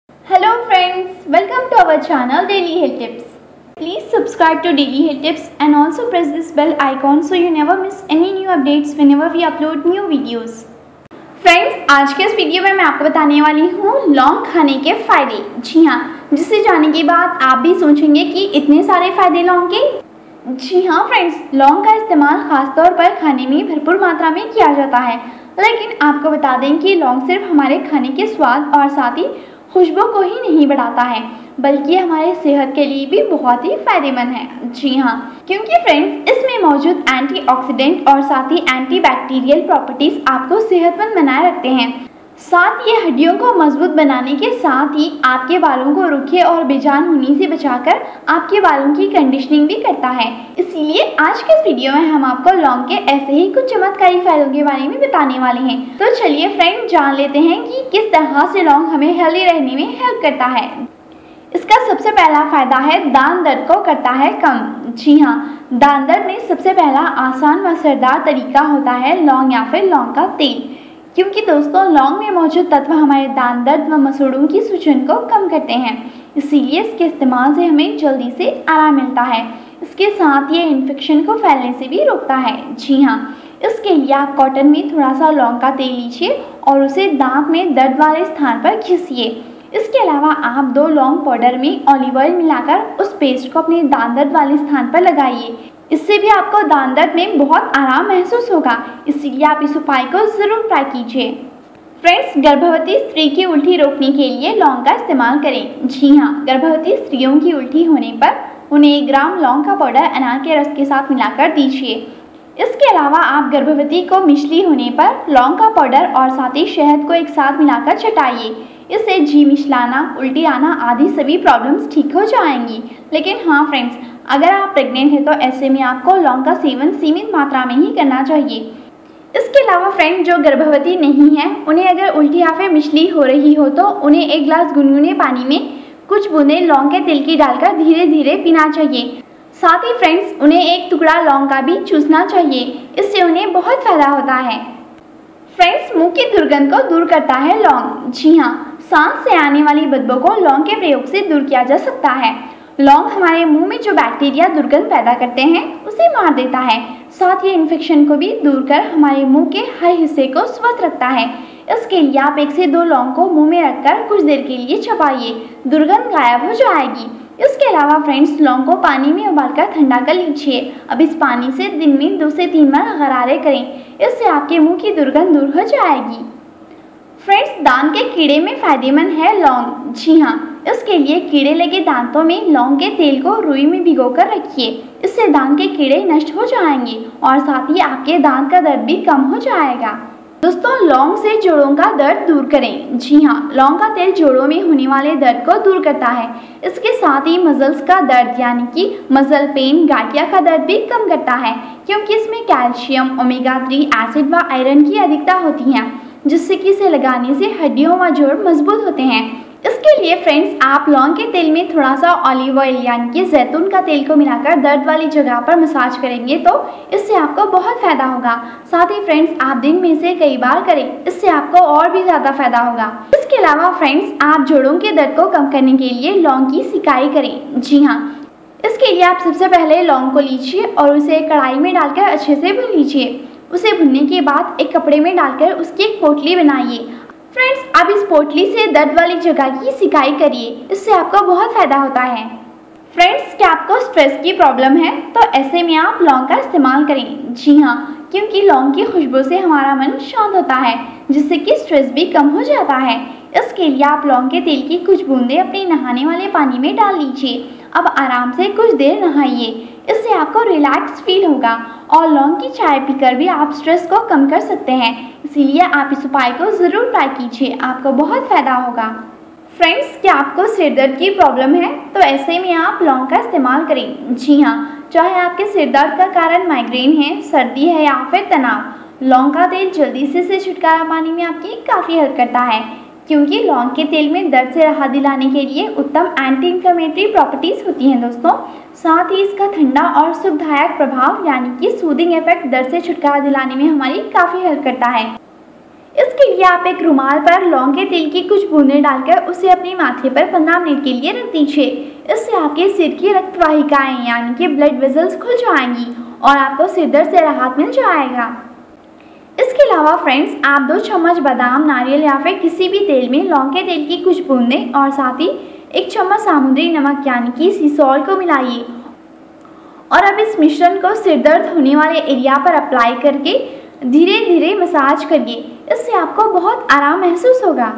Hello friends, welcome to our channel Daily Health Tips. Please subscribe to Daily Health Tips and also press this bell icon so you never miss any new updates whenever we upload new videos. Friends, आज के इस video में मैं आपको बताने वाली हूँ लौंग खाने के फायदे। जी हाँ, जिसे जानने के बाद आप भी सोचेंगे कि इतने सारे फायदे लौंग के। जी हाँ फ्रेंड्स, लौंग का इस्तेमाल खासतौर पर खाने में भरपूर मात्रा में किया जाता है, लेकिन आपको बता दें कि लौंग सिर्फ हमारे खाने के स्वाद और साथ ही खुशबू को ही नहीं बढ़ाता है, बल्कि हमारे सेहत के लिए भी बहुत ही फायदेमंद है। जी हाँ, क्योंकि फ्रेंड्स इसमें मौजूद एंटीऑक्सीडेंट और साथ ही एंटीबैक्टीरियल प्रॉपर्टीज आपको सेहतमंद बनाए रखते हैं। साथ ये हड्डियों को मजबूत बनाने के साथ ही आपके बालों को रूखे और बेजान होने से बचाकर आपके बालों की कंडीशनिंग भी करता है। इसीलिए आज के इस वीडियो में हम आपको लौंग के ऐसे ही कुछ चमत्कारी फायदों के बारे में बताने वाले हैं। तो चलिए फ्रेंड, जान लेते हैं कि किस तरह से लौंग हमें हेल्दी रहने में हेल्प करता है। इसका सबसे पहला फायदा है दांत दर्द को करता है कम। जी हाँ, दांत दर्द में सबसे पहला आसान व असरदार तरीका होता है लौंग या फिर लौंग का तेल, क्योंकि दोस्तों लौंग में मौजूद तत्व हमारे दांत दर्द व मसूड़ों की सूजन को कम करते हैं। इसीलिए इसके इस्तेमाल से हमें जल्दी से आराम मिलता है। इसके साथ ये इन्फेक्शन को फैलने से भी रोकता है। जी हाँ, इसके लिए आप कॉटन में थोड़ा सा लौंग का तेल लीजिए और उसे दांत में दर्द वाले स्थान पर घिसिए। इसके अलावा आप 2 लौंग पाउडर में ऑलिव ऑयल मिलाकर उस पेस्ट को अपने दांत दर्द वाले स्थान पर लगाइए। इससे भी आपको दांत दर्द में बहुत आराम महसूस होगा, इसीलिए आप इस उपाय को ज़रूर ट्राई कीजिए। फ्रेंड्स, गर्भवती स्त्री की उल्टी रोकने के लिए लौंग का इस्तेमाल करें। जी हाँ, गर्भवती स्त्रियों की उल्टी होने पर उन्हें 1 ग्राम लौंग का पाउडर अनार के रस के साथ मिलाकर दीजिए। इसके अलावा आप गर्भवती को मिचली होने पर लौंग का पाउडर और साथ ही शहद को एक साथ मिलाकर चटाइए। इससे जी मिचलाना, उल्टी आना आदि सभी प्रॉब्लम्स ठीक हो जाएंगी। लेकिन हाँ फ्रेंड्स, अगर आप प्रेग्नेंट हैं तो ऐसे में आपको लौंग का सेवन सीमित मात्रा में ही करना चाहिए। इसके अलावा फ्रेंड, जो गर्भवती नहीं है उन्हें अगर उल्टी या फिर मिचली हो रही हो तो उन्हें 1 गिलास गुनगुने पानी में कुछ बूंदें लौंग के तेल की डालकर धीरे धीरे पीना चाहिए। साथ ही फ्रेंड्स, उन्हें 1 टुकड़ा लौंग का भी चूसना चाहिए। इससे उन्हें बहुत फायदा होता है। फ्रेंड्स, मुंह की दुर्गंध को दूर करता है लौंग। जी हाँ, सांस से आने वाली बदबू को लौंग के प्रयोग से दूर किया जा सकता है। लौंग हमारे मुंह में जो बैक्टीरिया दुर्गंध पैदा करते हैं उसे मार देता है। साथ ही इन्फेक्शन को भी दूर कर हमारे मुंह के हर हिस्से को स्वस्थ रखता है। इसके लिए आप 1 से 2 लौंग को मुंह में रखकर कुछ देर के लिए चबाइए, दुर्गंध गायब हो जाएगी। इसके अलावा फ्रेंड्स, लौंग को पानी में उबालकर ठंडा कर लीजिए। अब इस पानी से दिन में 2 से 3 बार गरारे करें, इससे आपके मुंह की दुर्गंध दूर हो जाएगी। फ्रेंड्स, दांत के कीड़े में फायदेमंद है लौंग। जी हाँ, इसके लिए कीड़े लगे दांतों में लौंग के तेल को रुई में भिगोकर रखिए। इससे दांत के कीड़े नष्ट हो जाएंगे और साथ ही आपके दांत का दर्द भी कम हो जाएगा। दोस्तों, लौंग से जोड़ों का दर्द दूर करें। जी हाँ, लौंग का तेल जोड़ों में होने वाले दर्द को दूर करता है। इसके साथ ही मसल्स का दर्द यानी कि मसल पेन, गांठिया का दर्द भी कम करता है, क्योंकि इसमें कैल्शियम, ओमेगा 3 एसिड व आयरन की अधिकता होती है, जिससे कि इसे लगाने से हड्डियों व जोड़ मजबूत होते हैं। इसके लिए फ्रेंड्स, आप लौंग के तेल में थोड़ा सा ऑलिव ऑयल यानी कि जैतून का तेल को मिलाकर दर्द वाली जगह पर मसाज करेंगे तो इससे आपको बहुत फायदा होगा। साथ ही फ्रेंड्स, आप दिन में से कई बार करें, इससे आपको और भी ज़्यादा फायदा होगा। इसके अलावा फ्रेंड्स, आप जोड़ों के दर्द को कम करने के लिए लौंग की सिकाई करें। जी हाँ, इसके लिए आप सबसे पहले लौंग को लीजिए और उसे कढ़ाई में डालकर अच्छे से भून लीजिए। उसे भुनने के बाद एक कपड़े में डालकर उसकी एक पोटली बनाइए। फ्रेंड्स, अब इस पोटली से दर्द वाली जगह की सिकाई करिए, इससे आपको बहुत फायदा होता है। फ्रेंड्स, क्या आपको स्ट्रेस की प्रॉब्लम है तो ऐसे में आप लौंग का इस्तेमाल करें। जी हाँ, क्योंकि लौंग की खुशबू से हमारा मन शांत होता है, जिससे कि स्ट्रेस भी कम हो जाता है। इसके लिए आप लौंग के तेल की कुछ बूंदें अपने नहाने वाले पानी में डाल लीजिए। अब आराम से कुछ देर नहाइए, इससे आपको रिलैक्स फील होगा और लौंग की चाय पीकर भी आप स्ट्रेस को कम कर सकते हैं। इसीलिए आप इस उपाय को ज़रूर ट्राई कीजिए, आपको बहुत फायदा होगा। फ्रेंड्स, क्या आपको सिर दर्द की प्रॉब्लम है तो ऐसे में आप लौंग का इस्तेमाल करें। जी हाँ, चाहे आपके सिर दर्द का कारण माइग्रेन है, सर्दी है या फिर तनाव, लौंग का तेल जल्दी से छुटकारा पाने में आपकी काफ़ी हेल्प करता है, क्योंकि लौंग के तेल में दर्द से राहत दिलाने के लिए उत्तम एंटी इन्फ्लेमेटरी प्रॉपर्टीज़ होती हैं दोस्तों। साथ ही इसका ठंडा और सुखदायक प्रभाव यानी कि सूदिंग इफेक्ट दर्द से छुटकारा दिलाने में हमारी काफ़ी हेल्प करता है। इसके लिए आप एक रुमाल पर लौंग के तेल की कुछ बूंदें डालकर उसे अपने माथे पर 15 मिनट के लिए रख दीजिए। इससे आपके सिर की रक्त वाहिकाएं यानी कि ब्लड वेसल्स खुल जाएंगी और आपको सिर दर्द से राहत मिल जाएगा। इसके अलावा फ्रेंड्स, आप 2 चम्मच बादाम, नारियल या फिर किसी भी तेल में लौंग के तेल की कुछ बूंदें और साथ ही 1 चम्मच समुद्री नमक यानी कि सी सॉल्ट को मिलाइए और अब इस मिश्रण को सिर दर्द होने वाले एरिया पर अप्लाई करके धीरे धीरे मसाज करिए। इससे आपको बहुत आराम महसूस होगा।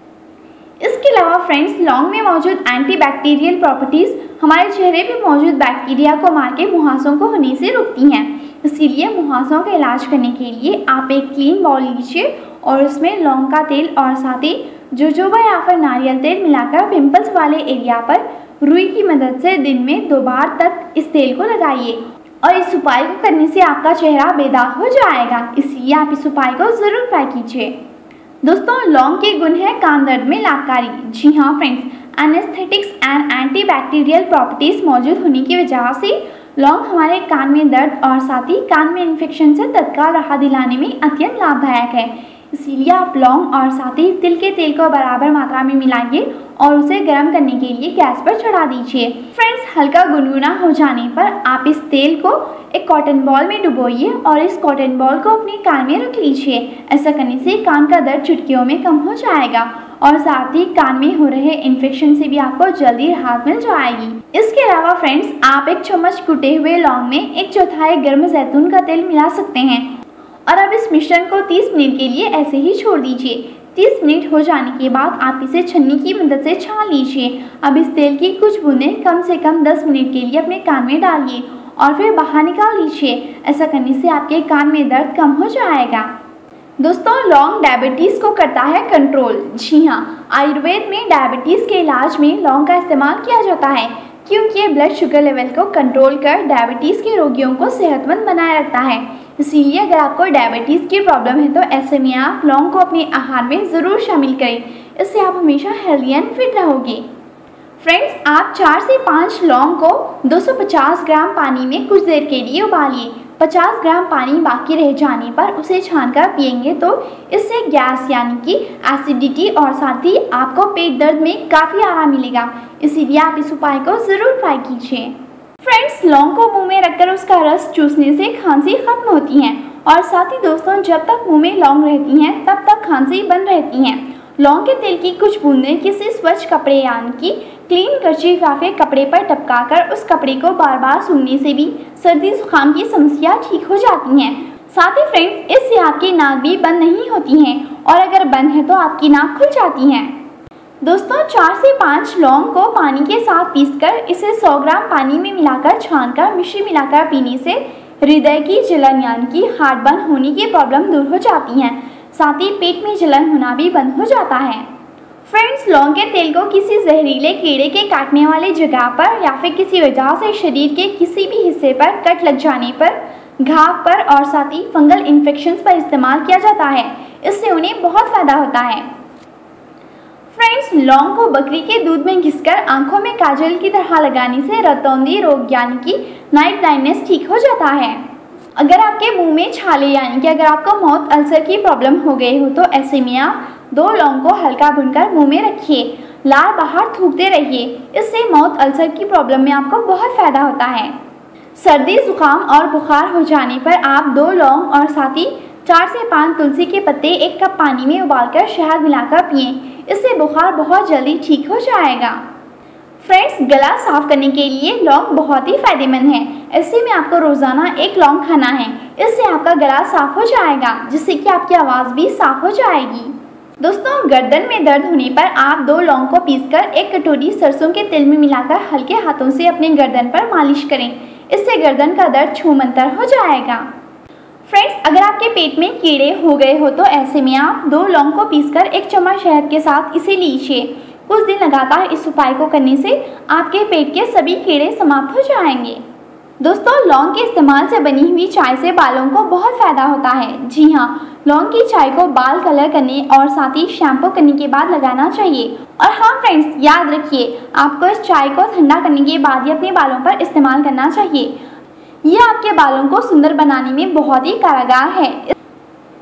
इसके अलावा फ्रेंड्स, लौंग में मौजूद एंटीबैक्टीरियल प्रॉपर्टीज़ हमारे चेहरे पे मौजूद बैक्टीरिया को मार के मुहासों को होने से रोकती हैं। इसीलिए मुहासों का इलाज करने के लिए आप एक क्लीन बाउल लीजिए और उसमें लौंग का तेल और साथ ही जोजोबा या फिर नारियल तेल मिलाकर पिंपल्स वाले एरिया पर रुई की मदद से दिन में 2 बार तक इस तेल को लगाइए और इस उपाय को करने से आपका चेहरा बेदाग हो जाएगा। इसलिए आप इस उपाय को ज़रूर ट्राई कीजिए। दोस्तों, लौंग के गुण है कान दर्द में लाभकारी। जी हाँ friends, anaesthetics and antibacterial properties मौजूद होने की वजह से लौंग हमारे कान में दर्द और साथ ही कान में इन्फेक्शन से तत्काल राहत दिलाने में अत्यंत लाभदायक है। इसीलिए आप लौंग और साथ ही तिल के तेल को बराबर मात्रा में मिलाइए और उसे गर्म करने के लिए गैस पर चढ़ा दीजिए। फ्रेंड्स, हल्का गुनगुना हो जाने पर आप इस तेल को एक कॉटन बॉल में डुबोइए और इस कॉटन बॉल को अपने कान में रख लीजिए। ऐसा करने से कान का दर्द चुटकियों में कम हो जाएगा और साथ ही कान में हो रहे इन्फेक्शन से भी आपको जल्दी राहत मिल जाएगी। इसके अलावा फ्रेंड्स, आप 1 चम्मच कुटे हुए लौंग में 1/4 गर्म जैतून का तेल मिला सकते हैं और अब इस मिश्रण को 30 मिनट के लिए ऐसे ही छोड़ दीजिए। 30 मिनट हो जाने के बाद आप इसे छन्नी की मदद से छान लीजिए। अब इस तेल की कुछ बूंदें कम से कम 10 मिनट के लिए अपने कान में डालिए और फिर बाहर निकाल लीजिए। ऐसा करने से आपके कान में दर्द कम हो जाएगा। दोस्तों, लौंग डायबिटीज़ को करता है कंट्रोल। जी हाँ, आयुर्वेद में डायबिटीज़ के इलाज में लौंग का इस्तेमाल किया जाता है क्योंकि ये ब्लड शुगर लेवल को कंट्रोल कर डायबिटीज़ के रोगियों को सेहतमंद बनाए रखता है। इसीलिए अगर आपको डायबिटीज़ की प्रॉब्लम है तो ऐसे में आप लौंग को अपने आहार में ज़रूर शामिल करें। इससे आप हमेशा हेल्दी एंड फिट रहोगे। फ्रेंड्स, आप 4 से 5 लौंग को 250 ग्राम पानी में कुछ देर के लिए उबालिए। 50 ग्राम पानी बाकी रह जाने पर उसे छानकर पिएंगे तो इससे गैस यानी कि एसिडिटी और साथ ही आपको पेट दर्द में काफ़ी आराम मिलेगा। इसीलिए आप इस उपाय को ज़रूर ट्राई कीजिए। फ्रेंड्स, लौंग को मुंह में रखकर उसका रस चूसने से खांसी खत्म होती है और साथ ही दोस्तों, जब तक मुंह में लौंग रहती हैं तब तक खांसी बंद रहती हैं। लौंग के तेल की कुछ बूंदें किसी स्वच्छ कपड़े यानी कि क्लीन कर्चीफ या फिर कपड़े पर टपकाकर उस कपड़े को बार बार सूंघने से भी सर्दी जुकाम की समस्या ठीक हो जाती हैं। साथ ही फ्रेंड्स, इससे आपकी नाक भी बंद नहीं होती हैं और अगर बंद है तो आपकी नाक खुल जाती हैं। दोस्तों, 4 से 5 लौंग को पानी के साथ पीसकर इसे 100 ग्राम पानी में मिलाकर छानकर मिश्री मिलाकर पीने से हृदय की जलन यानी कि हार्ट बंद होने की प्रॉब्लम दूर हो जाती है। साथ ही पेट में जलन होना भी बंद हो जाता है। फ्रेंड्स, लौंग के तेल को किसी जहरीले कीड़े के काटने वाले जगह पर या फिर किसी वजह से शरीर के किसी भी हिस्से पर कट लग जाने पर, घाव पर और साथ ही फंगल इन्फेक्शंस पर इस्तेमाल किया जाता है। इससे उन्हें बहुत फायदा होता है। फ्रेंड्स, लौंग को बकरी के दूध में घिसकर आंखों में काजल की तरह लगाने से रतौंधी रोग यानी कि नाइट ब्लाइंडनेस ठीक हो जाता है। अगर आपके मुंह में छाले यानी कि अगर आपको माउथ अल्सर की प्रॉब्लम हो गई हो तो ऐसे में आप 2 लौंग को हल्का भूनकर मुंह में रखिए, लार बाहर थूकते रहिए। इससे माउथ अल्सर की प्रॉब्लम में आपको बहुत फायदा होता है। सर्दी जुकाम और बुखार हो जाने पर आप 2 लौंग और साथ ही 4 से 5 तुलसी के पत्ते 1 कप पानी में उबालकर शहद मिलाकर पिएं। इससे बुखार बहुत जल्दी ठीक हो जाएगा। फ्रेंड्स, गला साफ करने के लिए लौंग बहुत ही फायदेमंद है। ऐसे में आपको रोज़ाना 1 लौंग खाना है। इससे आपका गला साफ हो जाएगा जिससे कि आपकी आवाज़ भी साफ हो जाएगी। दोस्तों, गर्दन में दर्द होने पर आप 2 लौंग को पीसकर 1 कटोरी सरसों के तेल में मिलाकर हल्के हाथों से अपने गर्दन पर मालिश करें। इससे गर्दन का दर्द छूमंतर हो जाएगा। फ्रेंड्स, अगर आपके पेट में कीड़े हो गए हो तो ऐसे में आप 2 लौंग को पीसकर 1 चम्मच शहद के साथ इसे लीजिए। कुछ दिन लगातार इस उपाय को करने से आपके पेट के सभी कीड़े समाप्त हो जाएंगे। दोस्तों, लौंग के इस्तेमाल से बनी हुई चाय से बालों को बहुत फ़ायदा होता है। जी हाँ, लौंग की चाय को बाल कलर करने और साथ ही शैम्पू करने के बाद लगाना चाहिए। और हाँ फ्रेंड्स, याद रखिए आपको इस चाय को ठंडा करने के बाद ही अपने बालों पर इस्तेमाल करना चाहिए। यह आपके बालों को सुंदर बनाने में बहुत ही कारगर है। इससे आपके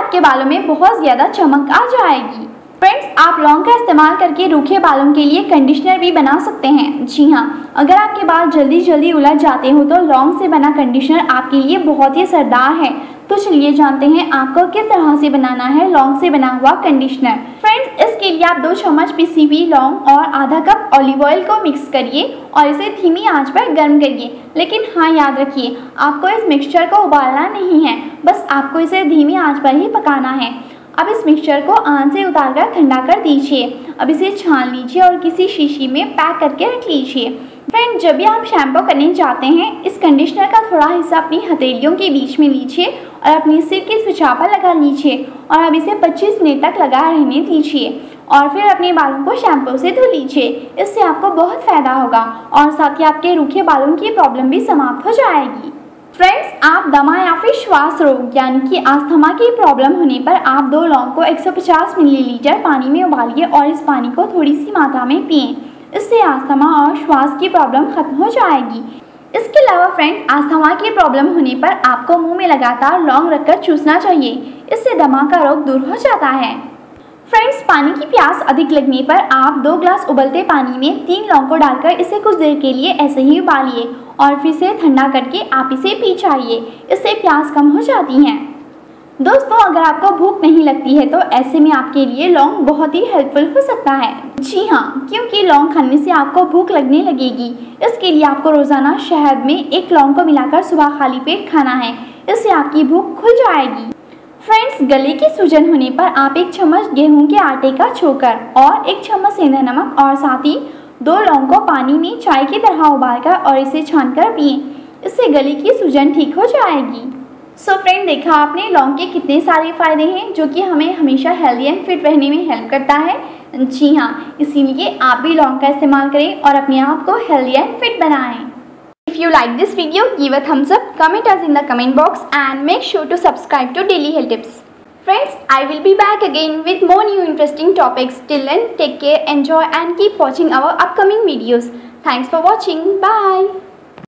आपके बालों में बहुत ज़्यादा चमक आ जाएगी। फ्रेंड्स, आप लौंग का इस्तेमाल करके रूखे बालों के लिए कंडीशनर भी बना सकते हैं। जी हाँ, अगर आपके बाल जल्दी जल्दी उलझ जाते हो तो लौंग से बना कंडीशनर आपके लिए बहुत ही असरदार है। तो चलिए जानते हैं आपको किस तरह से बनाना है लौंग से बना हुआ कंडीशनर। फ्रेंड्स, इसके लिए आप 2 चम्मच पिसी हुई लौंग और आधा कप ऑलिव ऑयल को मिक्स करिए और इसे धीमी आंच पर गर्म करिए। लेकिन हाँ, याद रखिए आपको इस मिक्सचर को उबालना नहीं है, बस आपको इसे धीमी आंच पर ही पकाना है। अब इस मिक्सचर को आंच से उतारकर ठंडा कर दीजिए। अब इसे छान लीजिए और किसी शीशी में पैक करके रख लीजिए। फ्रेंड्स, जब भी आप शैम्पू करने जाते हैं, इस कंडीशनर का थोड़ा हिस्सा अपनी हथेलियों के बीच में लीजिए और अपनी सिर की त्वचा पर लगा लीजिए और अब इसे 25 मिनट तक लगा रहने दीजिए और फिर अपने बालों को शैम्पू से धो लीजिए। इससे आपको बहुत फ़ायदा होगा और साथ ही आपके रूखे बालों की प्रॉब्लम भी समाप्त हो जाएगी। फ्रेंड्स, आप दमा या फिर श्वास रोग यानी कि अस्थमा की प्रॉब्लम होने पर आप 2 लौंग को 150 मिलीलीटर पानी में उबालिए और इस पानी को थोड़ी सी मात्रा में पिएं। इससे अस्थमा और श्वास की प्रॉब्लम खत्म हो जाएगी। इसके अलावा फ्रेंड्स, अस्थमा की प्रॉब्लम होने पर आपको मुंह में लगातार लौंग रखकर चूसना चाहिए। इससे दमा का रोग दूर हो जाता है। फ्रेंड्स, पानी की प्यास अधिक लगने पर आप 2 ग्लास उबलते पानी में 3 लौंग को डालकर इसे कुछ देर के लिए ऐसे ही उबालिए और फिर से ठंडा करके आप इसे पी जाइए। इससे प्यास कम हो जाती है। दोस्तों, अगर आपको भूख नहीं लगती है तो ऐसे में आपके लिए लौंग बहुत ही हेल्पफुल हो सकता है। जी हाँ, क्योंकि लौंग खाने से आपको भूख लगने लगेगी। इसके लिए आपको रोज़ाना शहद में 1 लौंग को मिलाकर सुबह खाली पेट खाना है। इससे आपकी भूख खुल जाएगी। फ्रेंड्स, गले की सूजन होने पर आप 1 चम्मच गेहूं के आटे का चोकर और 1 चम्मच सेंधा नमक और साथ ही 2 लौंग को पानी में चाय की तरह उबालकर और इसे छानकर पिएं। इससे गले की सूजन ठीक हो जाएगी। सो फ्रेंड, देखा आपने लौंग के कितने सारे फ़ायदे हैं जो कि हमें हमेशा हेल्दी एंड फिट रहने में हेल्प करता है। जी हाँ, इसीलिए आप भी लौंग का इस्तेमाल करें और अपने आप को हेल्दी एंड फिट बनाएं। If you like this video, give a thumbs up, comment us in the comment box and make sure to subscribe to Daily Health Tips. Friends, I will be back again with more new interesting topics. Till then, take care, enjoy and keep watching our upcoming videos. Thanks for watching. Bye.